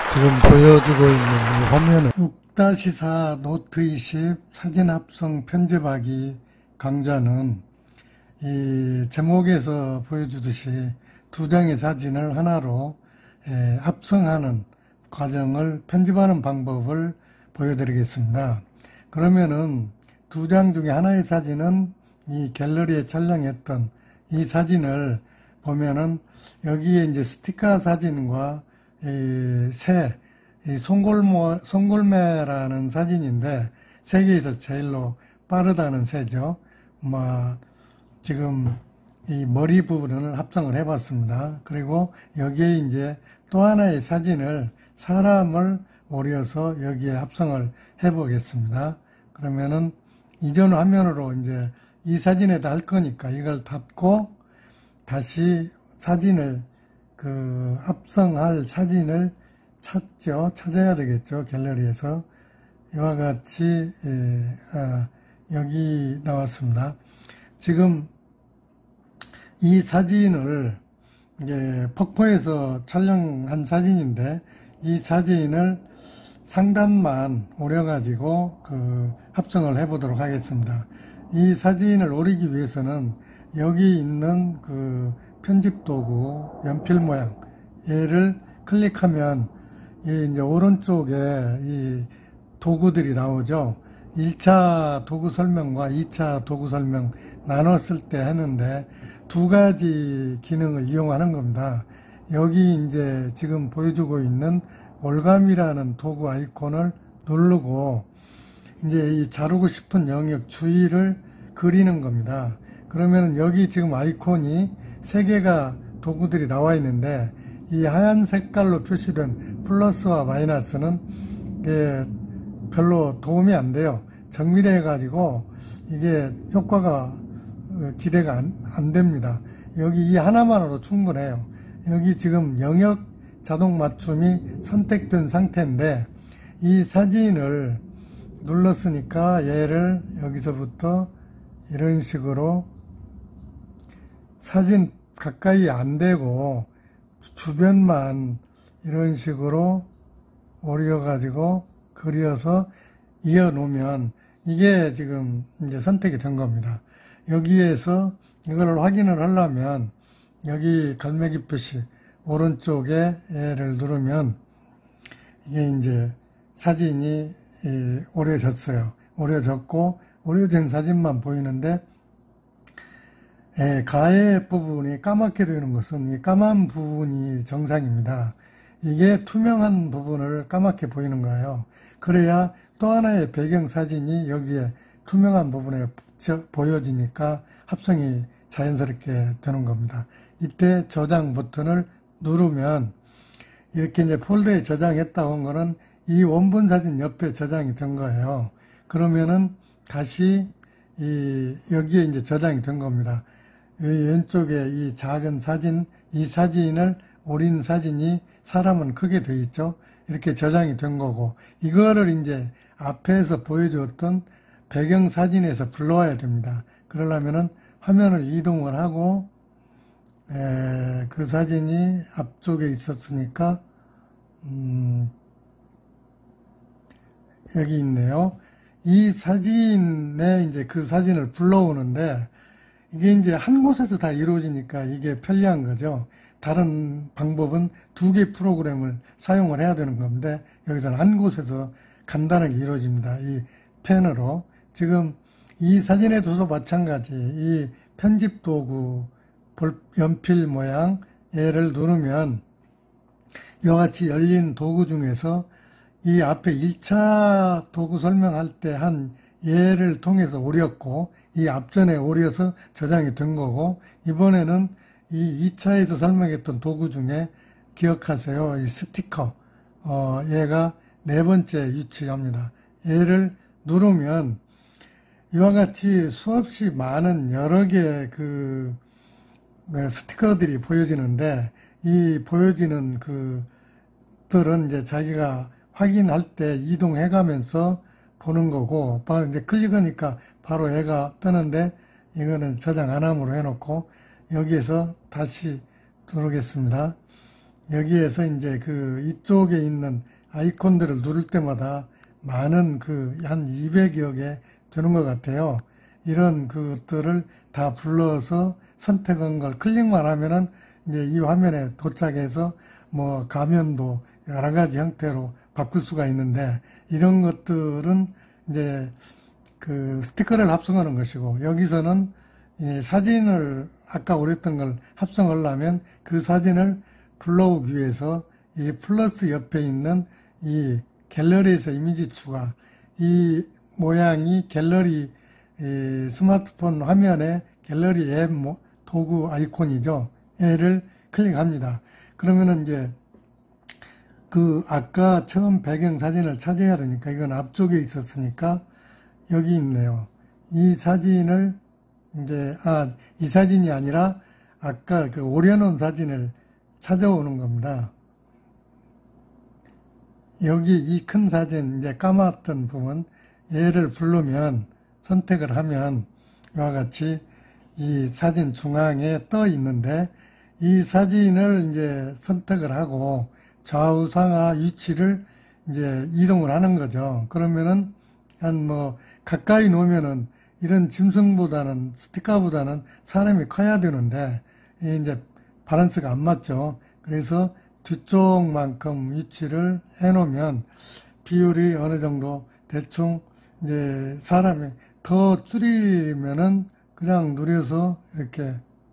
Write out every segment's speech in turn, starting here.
지금 보여주고 있는 이 화면은 6-4 노트 20 사진 합성 편집하기 강좌는 이 제목에서 보여주듯이 두 장의 사진을 하나로 합성하는 과정을 편집하는 방법을 보여드리겠습니다. 그러면은 두 장 중에 하나의 사진은 이 갤러리에 촬영했던 이 사진을 보면은 여기에 이제 스티커 사진과 이 송골매라는 사진인데 세계에서 제일로 빠르다는 새죠. 지금 이 머리 부분을 합성을 해봤습니다. 그리고 여기에 이제 또 하나의 사진을 사람을 오려서 여기에 합성을 해보겠습니다. 그러면은 이전 화면으로 이제 이 사진에다 할 거니까 이걸 닫고 다시 사진을 합성할 사진을 찾아야 되겠죠. 갤러리에서 이와 같이 여기 나왔습니다. 지금 이 사진을 폭포에서 촬영한 사진인데 이 사진을 상단만 오려가지고 합성을 해보도록 하겠습니다. 이 사진을 오리기 위해서는 여기 있는 편집 도구 연필 모양 얘를 클릭하면 이제 오른쪽에 이 도구들이 나오죠. 1차 도구 설명과 2차 도구 설명 나눴을 때 하는데 두 가지 기능을 이용하는 겁니다. 여기 이제 지금 보여주고 있는 올감이라는 도구 아이콘을 누르고 이제 이 자르고 싶은 영역 주위를 그리는 겁니다. 그러면 여기 지금 아이콘이 3개가 도구들이 나와 있는데 이 하얀 색깔로 표시된 플러스와 마이너스는 별로 도움이 안 돼요. 정밀해 가지고 이게 효과가 기대가 안 됩니다. 여기 이 하나만으로 충분해요. 여기 지금 영역 자동 맞춤이 선택된 상태인데 이 사진을 눌렀으니까 얘를 여기서부터 이런 식으로 사진 가까이 안 대고 주변만 이런 식으로 오려 가지고 그려서 이어 놓으면 이게 지금 이제 선택이 된 겁니다. 여기에서 이걸 확인을 하려면 여기 갈매기 표시 오른쪽에 얘를 누르면 이게 이제 사진이 오려졌어요. 오려졌고 오려진 사진만 보이는데 가해 부분이 까맣게 되는 것은 이 까만 부분이 정상입니다. 이게 투명한 부분을 까맣게 보이는 거예요. 그래야 또 하나의 배경 사진이 여기에 투명한 부분에 보여지니까 합성이 자연스럽게 되는 겁니다. 이때 저장 버튼을 누르면 이렇게 이제 폴더에 저장했다고 한 거는 이 원본 사진 옆에 저장이 된 거예요. 그러면은 다시 여기에 이제 저장이 된 겁니다. 왼쪽에 이 작은 사진, 이 사진을 오린 사진이 사람은 크게 돼 있죠. 이렇게 저장이 된 거고 이거를 이제 앞에서 보여주었던 배경 사진에서 불러와야 됩니다. 그러려면은 화면을 이동을 하고 그 사진이 앞쪽에 있었으니까 여기 있네요. 이 사진에 이제 그 사진을 불러오는데 이게 이제 한 곳에서 다 이루어지니까 이게 편리한 거죠. 다른 방법은 2개 프로그램을 사용을 해야 되는 건데 여기서는 한 곳에서 간단하게 이루어집니다. 이 펜으로. 지금 이 사진에도 마찬가지 이 편집 도구 연필 모양 얘를 누르면 이와 같이 열린 도구 중에서 이 앞에 1차 도구 설명할 때 한 얘를 통해서 오렸고 이 앞전에 오려서 저장이 된 거고 이번에는 이 2차에서 설명했던 도구 중에 기억하세요. 이 스티커 얘가 4번째 위치합니다. 얘를 누르면 이와 같이 수없이 많은 여러 개의 스티커들이 보여지는데 이 보여지는 그들은 이제 자기가 확인할 때 이동해 가면서 보는 거고 바로 이제 클릭하니까 바로 얘가 뜨는데 이거는 저장 안 함으로 해놓고 여기에서 다시 누르겠습니다. 여기에서 이제 그 이쪽에 있는 아이콘들을 누를 때마다 많은 한 200여 개 되는 것 같아요. 이런 것들을 다 불러서 선택한 걸 클릭만 하면은 이제 이 화면에 도착해서 뭐 가면도 여러 가지 형태로 바꿀 수가 있는데, 이런 것들은 이제 그 스티커를 합성하는 것이고, 여기서는 이 사진을 아까 오랬던 걸 합성하려면 그 사진을 불러오기 위해서 이 플러스 옆에 있는 이 갤러리에서 이미지 추가, 이 모양이 갤러리 스마트폰 화면에 갤러리 앱 도구 아이콘이죠. 얘를 클릭합니다. 그러면은 이제 그 아까 처음 배경 사진을 찾아야 되니까, 이건 앞쪽에 있었으니까 여기 있네요. 이 사진을 이제 이 사진이 아니라 아까 그 오려놓은 사진을 찾아오는 겁니다. 여기 이 큰 사진, 이제 까맣던 부분, 얘를 부르면, 선택을 하면 이와 같이 이 사진 중앙에 떠 있는데, 이 사진을 이제 선택을 하고 좌우 상하 위치를 이제 이동을 하는 거죠. 그러면은 한 가까이 놓으면은 이런 짐승보다는, 스티커보다는 사람이 커야 되는데 이제 밸런스가 안 맞죠. 그래서 뒤쪽만큼 위치를 해 놓으면 비율이 어느 정도 대충, 이제 사람이 더 줄이면은 그냥 누려서 이렇게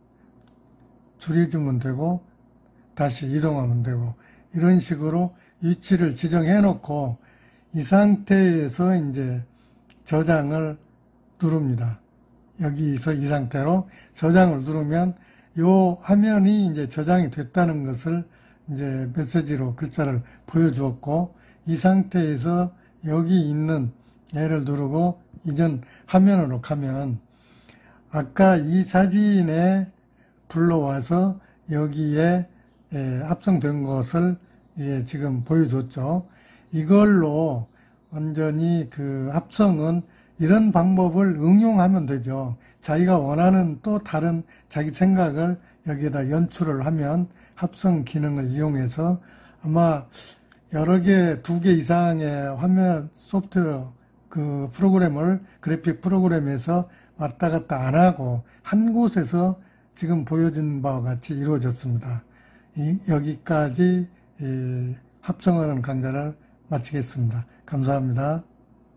줄여주면 되고 다시 이동하면 되고, 이런 식으로 위치를 지정해 놓고 이 상태에서 이제 저장을 누릅니다. 여기서 이 상태로 저장을 누르면 요 화면이 이제 저장이 됐다는 것을 이제 메시지로 글자를 보여주었고, 이 상태에서 여기 있는 얘를 누르고 이전 화면으로 가면 아까 이 사진에 불러와서 여기에 합성된 것을 지금 보여줬죠. 이걸로 완전히 그 합성은 이런 방법을 응용하면 되죠. 자기가 원하는 또 다른 자기 생각을 여기에다 연출을 하면 합성 기능을 이용해서 아마 여러 개, 2개 이상의 화면 소프트웨어 그 프로그램을 그래픽 프로그램에서 왔다 갔다 안 하고 한 곳에서 지금 보여진 바와 같이 이루어졌습니다. 여기까지 합성하는 강좌를 마치겠습니다. 감사합니다.